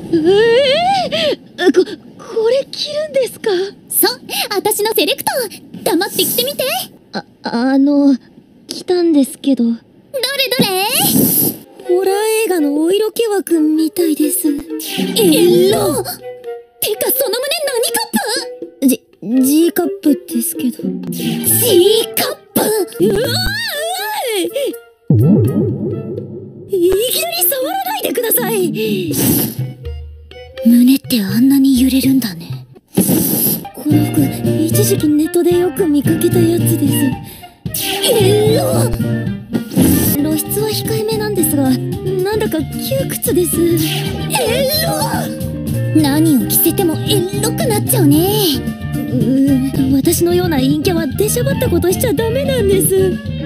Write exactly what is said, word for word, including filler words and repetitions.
えー、こ、これ着るんですか？ そう、私のセレクト。黙って着てみて。 あ、あの、着たんですけど。どれどれ？ ホラー映画のお色気枠みたいです。 エロ！てかその胸何カップ？G、G カップですけど。 G カップ？うわー！いきなり触らないでください。 胸ってあんなに揺れるんだね。 この服、一時期ネットでよく見かけたやつです。 エロ！ 露出は控えめなんですが、なんだか窮屈です。 エロ！何を着せてもエロくなっちゃうね。 うー、私のような陰キャは出しゃばったことしちゃダメなんです。